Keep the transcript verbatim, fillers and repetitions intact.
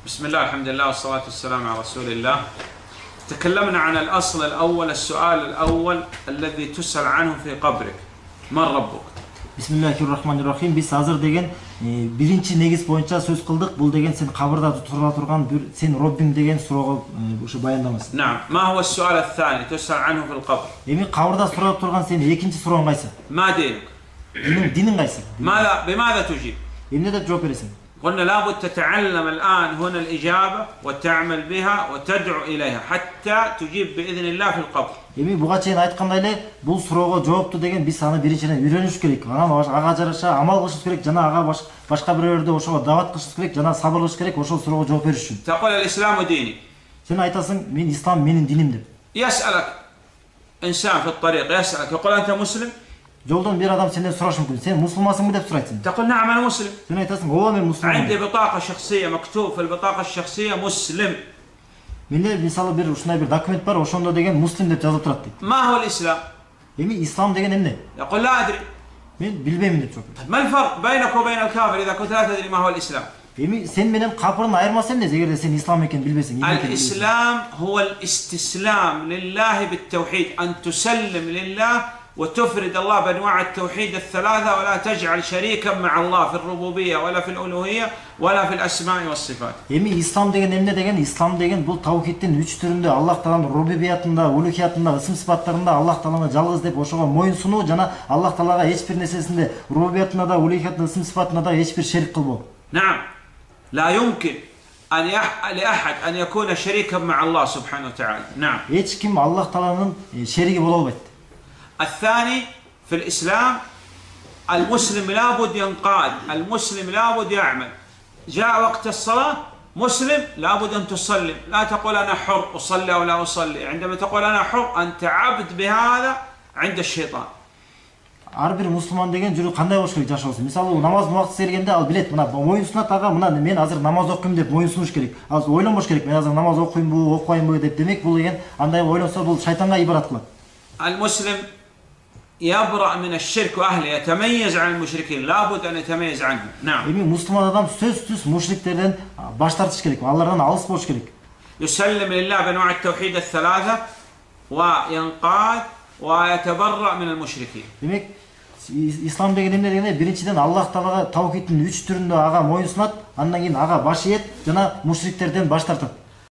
بسم الله الحمد لله والصلاة والسلام على رسول الله. تكلمنا عن الأصل الأول، السؤال الأول الذي تسأل عنه في قبرك: من ربك؟ Bismillahirrahmanirrahim. Biz hazır degen birinci negiz boyunca söz kıldık. Bul degen sen kabırda tutura turgan bir sen Rabbim degen soruğa şu bayandamız. نعم. ما هو السؤال الثاني تسأل عنه في القبر؟ Emin kabırda soruğa turgan sen ikinci sorun kaysı? ما دينك؟ Dinin dinin kaysı? ماذا بماذا تجيب؟ Emine de cevap veresin. قلنا لابد تتعلم الآن هنا الإجابة وتعمل بها وتدعو إليها حتى تجيب بإذن الله في القبر. Emin buga çeyin aytkандай эле бул суроого жоопту деген биз аны биринчиден үйрөнүш керек. Анан ага жараша амал кылышыбыз керек, жана ага башка бирөөлөрдү ошого дават кылышыбыз керек, жана сабыр кылыш керек, ошол суроого жооп бериш үчүн. تقول الإسلام ديني. Sen ayтасың, мен ислам менин диним деп. يسألك إنسان في الطريق يسألك يقول أنت مسلم؟ Жолдон bir adam senden сuraшы мүмкүн. Сен мусулмансыңбы деп сурайсың. تقول نعم أنا مسلم. Sen aytасың, ооба мен мусулманмын. عندي بطاقة شخصية مكتوب في البطاقة الشخصية مسلم. Менде мисалы бир ушундай бир документ бар, ошондо деген муслим деп жазылып турат дейт. ما هو الإسلام؟ Эми ислам деген эмне? يقول لا أدري. Мен билбейм деп жооп берет. ما الفرق بينك وبين الكافر إذا كنت لا تدري ما هو الإسلام؟ Эми сен менен капырдын айырмасы эмне? Эгерде сен ислам экенин билбесең, эмне экенин. الإسلام هو الاستسلام لله بالتوحيد، أن تسلم لله وتفرد الله بأنواع التوحيد الثلاثة ولا تجعل شريكا مع الله في الربوبية ولا في الألوهية ولا في الأسماء والصفات. Эми ислам деген эмне деген? Ислам деген бул тавхидтин үч түрүндө Аллах Тааланын рубубиятында, улухиятында, ысым сыпаттарында Аллах Тааланы жалгыз деп ошого моюн сунуу жана Аллах Таалага эч бир нерсесинде рубубиятында да, улухиятында, ысым сыпатында да эч бир шерик кылбоо. نعم. لا يمكن أن يح... لأحد أن يكون شريكا مع الله سبحانه وتعالى. نعم. Эч ким Аллах Тааланын шериги боло албайт. الثاني في الإسلام المسلم لابد ينقاد، المسلم لابد يعمل. جاء وقت الصلاة مسلم لابد أن تسلم، لا تقول أنا حر أصلي أو لا أصلي. عندما تقول أنا حر أنت عبد بهذا عند الشيطان. Ар бир мусулман деген жүрү кандай болуш керек жашоосу. Мисалы намаздын убактысы келгенде ал билет, мына моюн сунат ага, мына мен азыр намаз окуйм деп моюн сунуш керек. Ал ойлонбош керек, мен азыр намаз окуймбу, окубаймбы деп. Демек бул деген андай ойлонсо бул шайтанга ибарат кылат. المسلم يبرأ من الشرك وأهله، يتميز عن المشركين، لابد أن يتميز عنهم. نعم. Эми мусулман адам сөзсүз мушриктерден баш тартыш керек, алардан алыс болуш керек. يسلم لله بأنواع التوحيد الثلاثة وينقاد ويتبرأ من المشركين. Демек ислам деген эмне дегенде биринчиден Аллах Таалага тавхидтин үч түрүндө ага моюн сунат, андан кийин ага баш ийет жана мушриктерден баш тартат.